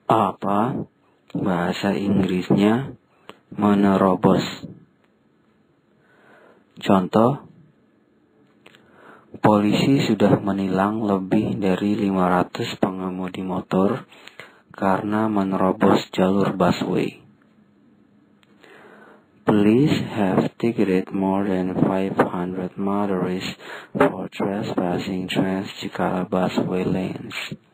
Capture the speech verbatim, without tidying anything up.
Apa bahasa Inggrisnya menerobos? Contoh, polisi sudah menilang lebih dari lima ratus pengemudi motor karena menerobos jalur busway. Police have ticketed more than five hundred motorists for trespassing Trans Jakarta busway lanes.